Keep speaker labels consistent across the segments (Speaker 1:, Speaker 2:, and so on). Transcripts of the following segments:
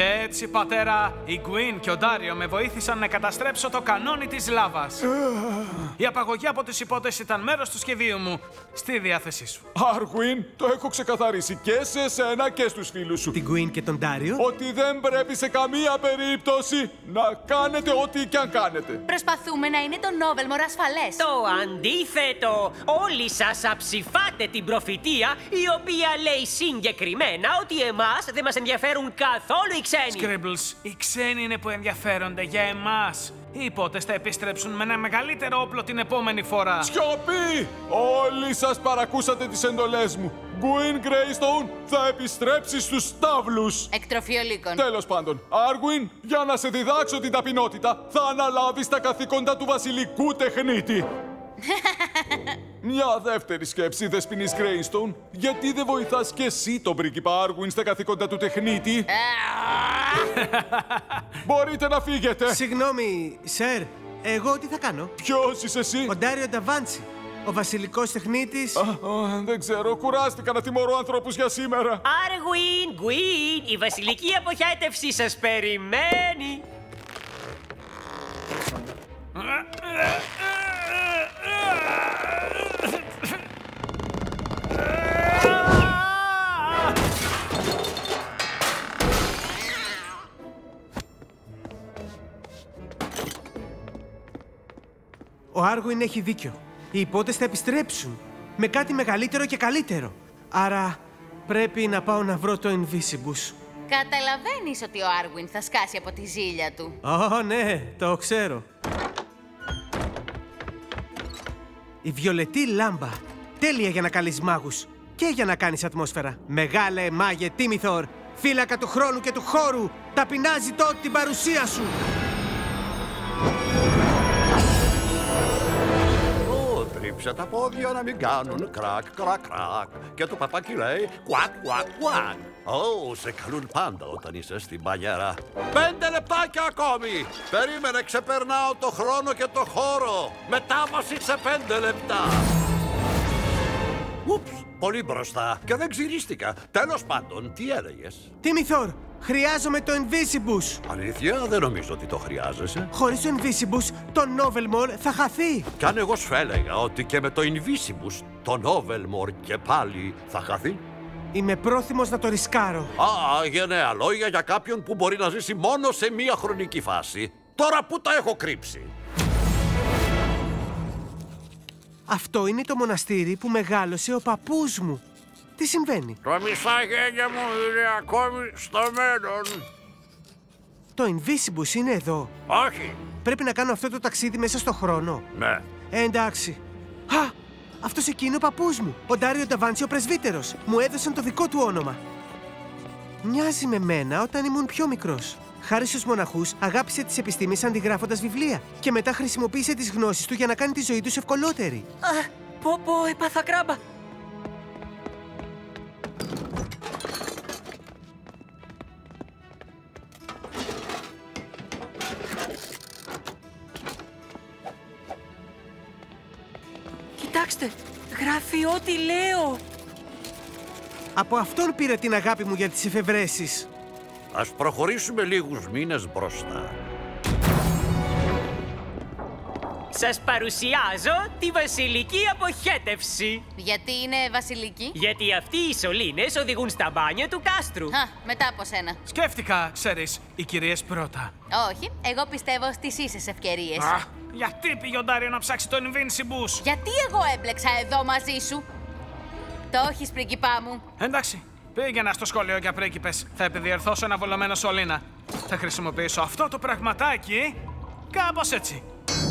Speaker 1: Και έτσι, πατέρα, η Γκουίν και ο Ντάριο με βοήθησαν να καταστρέψω το κανόνι της λάβας. Η απαγωγή από τους υπότες ήταν μέρος του σχεδίου μου. Στη διάθεσή σου.
Speaker 2: Άργουιν, το έχω ξεκαθαρίσει και σε εσένα και στους φίλους σου.
Speaker 3: Την Γκουίν και τον Ντάριο.
Speaker 2: Ότι δεν πρέπει σε καμία περίπτωση να κάνετε ό,τι κι αν κάνετε.
Speaker 4: Προσπαθούμε να είναι το Novelmore ασφαλές.
Speaker 5: Το αντίθετο! Όλοι σας αψηφάτε την προφητεία, η οποία λέει συγκεκριμένα ότι εμάς δεν μας ενδιαφέρουν καθόλου οι ξένοι.
Speaker 1: Scribbles, οι ξένοι είναι που ενδιαφέρονται για εμάς. Οι υπότες θα επιστρέψουν με ένα μεγαλύτερο όπλο την επόμενη φορά.
Speaker 2: Σιωπή! Όλοι σας παρακούσατε τις εντολές μου. Γκουίν Γκρέιστον θα επιστρέψει στους στάβλους.
Speaker 4: Εκτροφή ολίκων.
Speaker 2: Τέλος πάντων, Άργουιν, για να σε διδάξω την ταπεινότητα, θα αναλάβεις τα καθήκοντα του βασιλικού τεχνίτη. Μια δεύτερη σκέψη, δεσποινής Γκρέιστον. Γιατί δεν βοηθάς και εσύ τον πρίγκιπα Άργουιν στα καθήκοντα του τεχνίτη? Μπορείτε να φύγετε.
Speaker 3: Συγγνώμη, σερ. Εγώ τι θα κάνω?
Speaker 2: Ποιος είσαι εσύ?
Speaker 3: Ο Ντάριο Νταβάντσι, ο βασιλικός τεχνίτης.
Speaker 2: Δεν ξέρω, κουράστηκα να τιμωρώ ανθρώπους για σήμερα.
Speaker 5: Άρε Γκουίν, η βασιλική αποχέτευση σας περιμένει.
Speaker 3: Ο Άργουιν έχει δίκιο. Οι υπότες θα επιστρέψουν με κάτι μεγαλύτερο και καλύτερο. Άρα πρέπει να πάω να βρω το Invisibus.
Speaker 4: Καταλαβαίνεις ότι ο Άργουιν θα σκάσει από τη ζήλια του.
Speaker 3: Ναι, το ξέρω. Η βιολετή λάμπα. Τέλεια για να καλείς μάγους και για να κάνεις ατμόσφαιρα. Μεγάλε μάγε Τίμηθορ, φύλακα του χρόνου και του χώρου, ταπεινάζει τότε την παρουσία σου.
Speaker 6: Τρίψε τα πόδια να μην κάνουν κρακ, κρακ, κρακ. Και το παπάκι λέει κουακ, κουακ, κουακ. Σε καλούν πάντα όταν είσαι στην μπανιέρα. 5 λεπτάκια ακόμη. Περίμενε, ξεπερνάω το χρόνο και το χώρο. Μετάβαση σε 5 λεπτά. Ούψ, πολύ μπροστά και δεν ξυρίστηκα. Τέλος πάντων, τι έλεγες?
Speaker 3: Τίμηθορ, χρειάζομαι το Invisibus.
Speaker 6: Αλήθεια, δεν νομίζω ότι το χρειάζεσαι.
Speaker 3: Χωρίς το Invisibus, το Novelmore θα χαθεί.
Speaker 6: Κι αν εγώ σου έλεγα ότι και με το Invisibus, το Novelmore και πάλι θα χαθεί.
Speaker 3: Είμαι πρόθυμος να το ρισκάρω.
Speaker 6: Γενναία λόγια για κάποιον που μπορεί να ζήσει μόνο σε μία χρονική φάση. Τώρα που τα έχω κρύψει.
Speaker 3: Αυτό είναι το μοναστήρι που μεγάλωσε ο παππούς μου. Τι συμβαίνει?
Speaker 6: Τα μισά γένια μου είναι ακόμη στο μέλλον.
Speaker 3: Το Invisibus είναι εδώ.
Speaker 6: Όχι.
Speaker 3: Πρέπει να κάνω αυτό το ταξίδι μέσα στο χρόνο.
Speaker 6: Ναι.
Speaker 3: Εντάξει. Αυτός εκεί είναι ο παππούς μου. Ο Ντάριο Νταβάντσι ο πρεσβύτερος. Μου έδωσαν το δικό του όνομα. Μοιάζει με μένα όταν ήμουν πιο μικρός. Χάρη στους μοναχούς, αγάπησε τις επιστήμες αντιγράφοντας βιβλία και μετά χρησιμοποίησε τις γνώσεις του για να κάνει τη ζωή τους ευκολότερη.
Speaker 5: Έπαθα κράμπα. Κοιτάξτε, γράφει ό,τι λέω.
Speaker 3: Από αυτόν πήρα την αγάπη μου για τις εφευρέσεις.
Speaker 6: Ας προχωρήσουμε λίγους μήνες μπροστά.
Speaker 5: Σας παρουσιάζω τη βασιλική αποχέτευση.
Speaker 4: Γιατί είναι βασιλική?
Speaker 5: Γιατί αυτοί οι σωλήνες οδηγούν στα μπάνια του κάστρου.
Speaker 4: Μετά από σένα.
Speaker 1: Σκέφτηκα, ξέρεις, οι κυρίες πρώτα.
Speaker 4: Όχι, εγώ πιστεύω στις ίσες ευκαιρίες.
Speaker 1: Γιατί πήγε ο Ντάριο να ψάξει το Invincibus?
Speaker 4: Γιατί εγώ έμπλεξα εδώ μαζί σου? Το έχεις, πρίγκιπά μου.
Speaker 1: Εντάξει, πήγαινα στο σχολείο για πρίγκιπες. Θα επιδιορθώσω ένα βολωμένο σωλήνα. Θα χρησιμοποιήσω αυτό το πραγματάκι κάπως έτσι.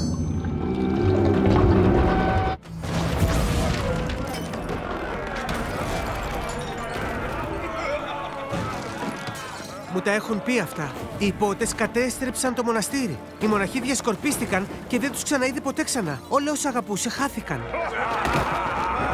Speaker 3: Μου τα έχουν πει αυτά. Οι υπότες κατέστρεψαν το μοναστήρι. Οι μοναχοί διασκορπίστηκαν και δεν τους ξαναείδε ποτέ ξανά. Όλα όσα αγαπούσε χάθηκαν.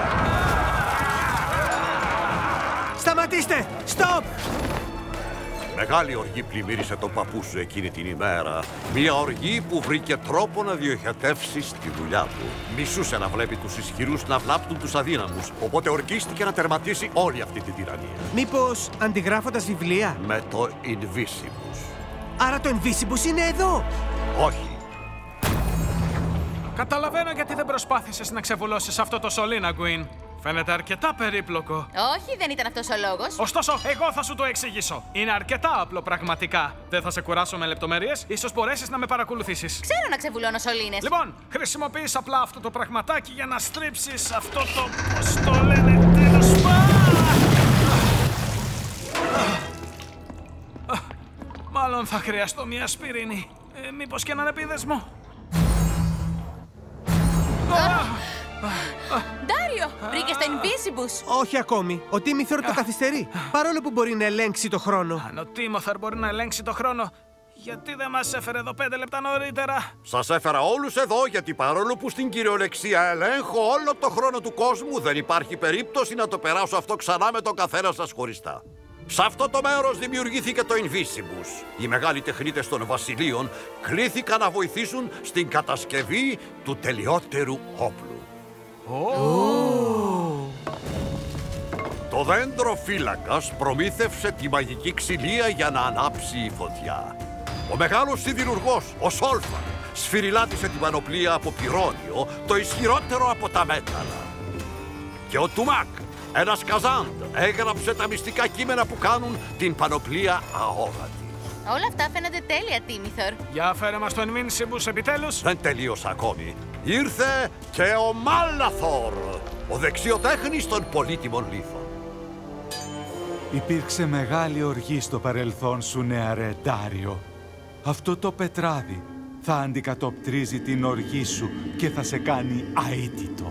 Speaker 3: Σταματήστε! Στοπ!
Speaker 6: Μεγάλη οργή πλημμύρισε τον παππού σου εκείνη την ημέρα. Μια οργή που βρήκε τρόπο να διοχετεύσει τη δουλειά του. Μισούσε να βλέπει τους ισχυρούς να βλάπτουν τους αδύναμους. Οπότε ορκίστηκε να τερματίσει όλη αυτή την τυραννία.
Speaker 3: Μήπως αντιγράφοντας βιβλία?
Speaker 6: Με το Invisibus.
Speaker 3: Άρα το Invisibus είναι εδώ!
Speaker 6: Όχι.
Speaker 1: Καταλαβαίνω γιατί δεν προσπάθησες να ξεβουλώσεις αυτό το σωλήνα, Γκουίν. Φαίνεται αρκετά περίπλοκο.
Speaker 4: Όχι, δεν ήταν αυτός ο λόγος.
Speaker 1: Ωστόσο, εγώ θα σου το εξηγήσω. Είναι αρκετά απλό πραγματικά. Δεν θα σε κουράσω με λεπτομέρειες. Ίσως μπορέσεις να με παρακολουθήσεις.
Speaker 4: Ξέρω να ξεβουλώνω σωλήνες.
Speaker 1: Λοιπόν, χρησιμοποιείς απλά αυτό το πραγματάκι για να στρίψεις αυτό το. Πώς το λένε, τέλος Μάλλον θα χρειαστώ μια ασπιρίνη. Μήπως και έναν επίδεσμο.
Speaker 4: Ντάριο, βρήκες το Invisibus.
Speaker 3: Όχι ακόμη. Ο Τίμηθωρ το καθυστερεί. Παρόλο που μπορεί να ελέγξει το χρόνο.
Speaker 1: Αν ο Τίμοθαρ μπορεί να ελέγξει το χρόνο, γιατί δεν μας έφερε εδώ 5 λεπτά νωρίτερα?
Speaker 6: Σας έφερα όλους εδώ γιατί παρόλο που στην κυριολεξία ελέγχω όλο το χρόνο του κόσμου, δεν υπάρχει περίπτωση να το περάσω αυτό ξανά με τον καθένα σας χωριστά. Σε αυτό το μέρος δημιουργήθηκε το Invisibus. Οι μεγάλοι τεχνίτες των βασιλείων κλήθηκαν να βοηθήσουν στην κατασκευή του τελειότερου όπλου. Το δέντρο φύλακας προμήθευσε τη μαγική ξυλία για να ανάψει η φωτιά. Ο μεγάλος σιδηρουργός, ο Σόλφαν, σφυριλάτησε την πανοπλία από πυρόνιο, το ισχυρότερο από τα μέταλλα. Και ο Τουμάκ, ένας Καζάντ, έγραψε τα μυστικά κείμενα που κάνουν την πανοπλία αόρατη.
Speaker 4: Όλα αυτά φαίνονται τέλεια, Τίμηθωρ.
Speaker 1: Για φέρε μας το Invisibus επιτέλους.
Speaker 6: Δεν τελείωσα ακόμη. Ήρθε και ο Μάλαθορ, ο δεξιοτέχνης των πολύτιμων λίθων.
Speaker 7: Υπήρξε μεγάλη οργή στο παρελθόν σου, νεαρέ Ντάριο. Αυτό το πετράδι θα αντικατοπτρίζει την οργή σου και θα σε κάνει αίτητο.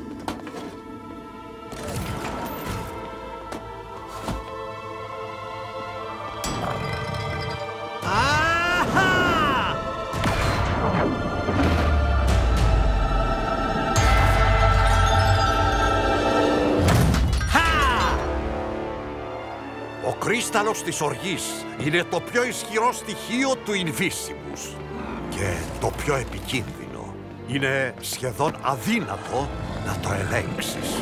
Speaker 6: Ο κρίσταλος της οργής είναι το πιο ισχυρό στοιχείο του Invisibus και το πιο επικίνδυνο. Είναι σχεδόν αδύνατο να το ελέγξεις.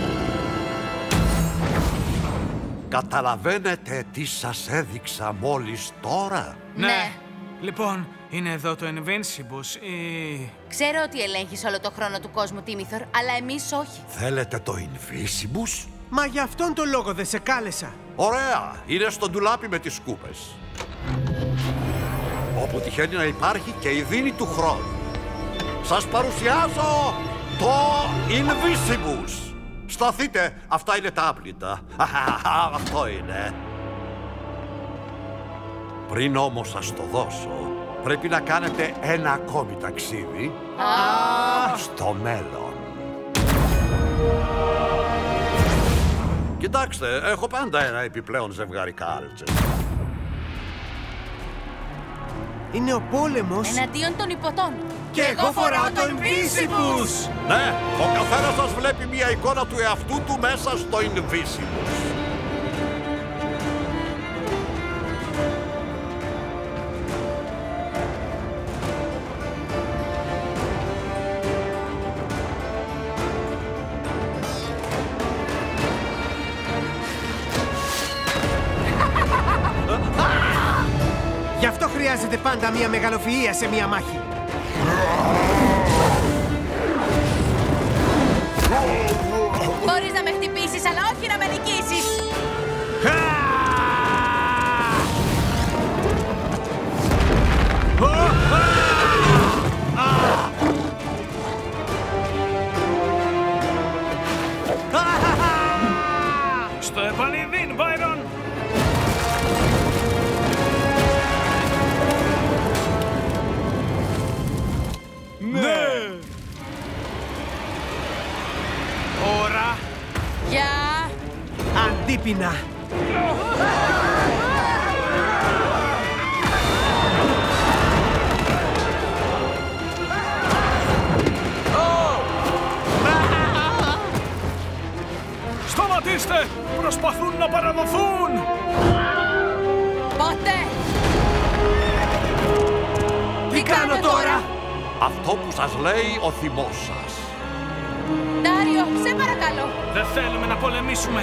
Speaker 6: Καταλαβαίνετε τι σας έδειξα μόλις τώρα?
Speaker 4: Ναι.
Speaker 1: Λοιπόν, είναι εδώ το Invisibus ή...
Speaker 4: Ξέρω ότι ελέγχεις όλο το χρόνο του κόσμου, Τίμηθωρ, αλλά εμείς όχι.
Speaker 6: Θέλετε το Invisibus?
Speaker 3: Μα για αυτόν τον λόγο δεν σε κάλεσα.
Speaker 6: Ωραία! Είναι στο ντουλάπι με τις σκούπες. Όπου τυχαίνει να υπάρχει και η δίνη του χρόνου. Σας παρουσιάζω το Invisibus. Σταθείτε! Αυτά είναι τα άπλυτα. Αυτό είναι. Πριν όμως σας το δώσω, πρέπει να κάνετε ένα ακόμη ταξίδι στο μέλλον. Κοιτάξτε, έχω πάντα ένα επιπλέον ζευγάρι κάλτσες.
Speaker 3: Είναι ο πόλεμος.
Speaker 4: Εναντίον των υποτών.
Speaker 3: Και εγώ φοράω το Invisibus!
Speaker 6: Ναι, ο καθένας σας βλέπει μια εικόνα του εαυτού του μέσα στο Invisibus.
Speaker 3: Γι' αυτό χρειάζεται πάντα μια μεγαλοφυΐα σε μια μάχη.
Speaker 4: Μπορείς να με χτυπήσεις, αλλά όχι να με νικήσεις.
Speaker 1: Στο επανειδήν, Μπάιρον!
Speaker 7: Ναι!
Speaker 1: Ώρα!
Speaker 4: Για...
Speaker 3: Αντίπεινα.
Speaker 1: Σταματήστε! Προσπαθούν να παραδοθούν!
Speaker 4: Ποτέ!
Speaker 3: Τι κάνω τώρα?
Speaker 6: Αυτό που σας λέει ο θυμός σας.
Speaker 4: Ντάριο, σε παρακαλώ!
Speaker 1: Δεν θέλουμε να πολεμήσουμε.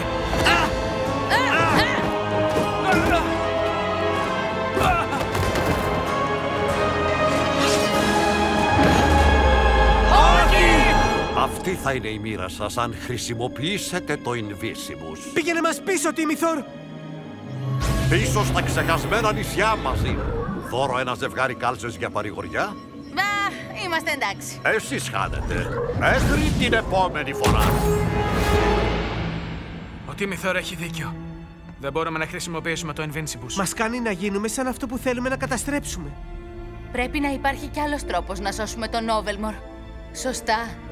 Speaker 6: Αυτή θα είναι η μοίρα σας αν χρησιμοποιήσετε το Invisimus.
Speaker 3: Πήγαινε μας πίσω, Τίμηθορ!
Speaker 6: Πίσω στα ξεχασμένα νησιά μαζί. Δώρο ένα ζευγάρι κάλτσες για παρηγοριά.
Speaker 4: Μα, είμαστε εντάξει.
Speaker 6: Εσείς χάνετε. Μέχρι την επόμενη φορά.
Speaker 1: Ο Τίμηθορ έχει δίκιο. Δεν μπορούμε να χρησιμοποιήσουμε το Invincible.
Speaker 3: Μας κάνει να γίνουμε σαν αυτό που θέλουμε να καταστρέψουμε.
Speaker 4: Πρέπει να υπάρχει κι άλλος τρόπος να σώσουμε τον Novelmore. Σωστά.